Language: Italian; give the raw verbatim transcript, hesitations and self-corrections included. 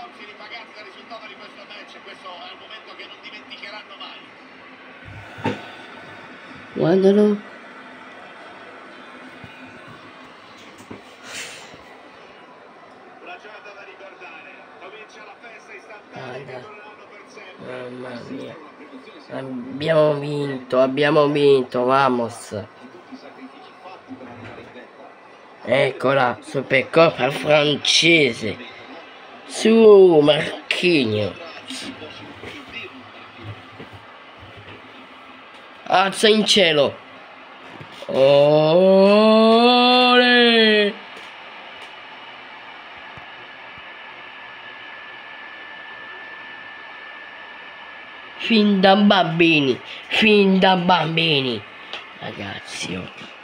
sforzi ripagati dal risultato di questo match, questo è un momento che non dimenticheranno mai. Guardalo. Una giornata da ricordare, comincia la festa istantanea che dureranno per sempre. Mamma mia. Abbiamo vinto, abbiamo vinto, vamos. Eccola, Supercoppa francese. Su Marquinhos. Alza in cielo. Olè. Fin da bambini, fin da bambini, ragazzi. Oh.